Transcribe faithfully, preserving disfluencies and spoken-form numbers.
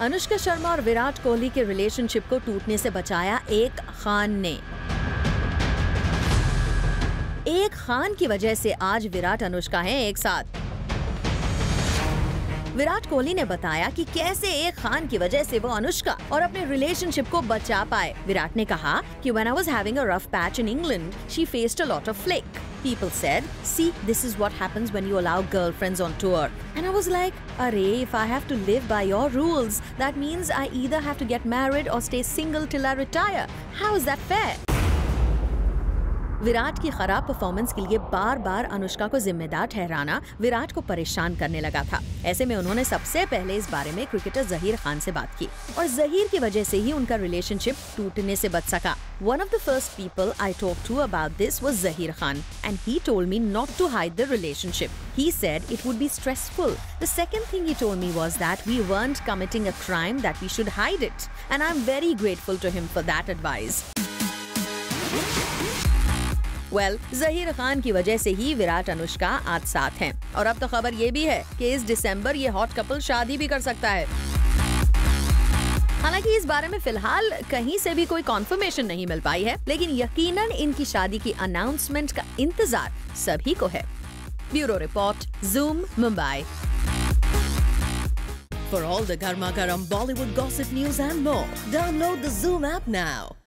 अनुष्का शर्मा और विराट कोहली के रिलेशनशिप को टूटने से बचाया एक खान ने। एक खान की वजह से आज विराट अनुष्का हैं एक साथ। विराट कोहली ने बताया कि कैसे एक खान की वजह से वो अनुष्का और अपने रिलेशनशिप को बचा पाए। विराट ने कहा कि when I was having a rough patch in England, she faced a lot of flack. People said, see, this is what happens when you allow girlfriends on tour. And I was like, array, if I have to live by your rules, that means I either have to get married or stay single till I retire. How is that fair? Virat की खराब performance के लिए बार बार अनुष्का को जिम्मेदार ठहराना विराट को परेशान करने लगा था। ऐसे में उन्होंने सबसे पहले इस बारे में क्रिकेटर जहीर खान से बात की और जहीर की वजह से ही उनका रिलेशनशिप टूटने से बच सका। One of the first people I talked to about this was Zahir Khan, and he told me not to hide the relationship. He said it would be stressful. The second thing he told me was that we weren't committing a crime that we should hide it, and I'm very grateful to him for that advice. Well well, Zaheer Khan की वजह से ही विराट अनुष्का आज साथ हैं और अब तो खबर ये भी है कि इस दिसंबर ये हॉट कपल शादी भी कर सकता है। हालांकि इस बारे में फिलहाल कहीं से भी कोई कॉन्फर्मेशन नहीं मिल पाई है, लेकिन यकीनन इनकी शादी की अनाउंसमेंट का इंतजार सभी को है। Bureau report, zoom, Mumbai. For all the garma garam Bollywood gossip news and more, download the Zoom app now.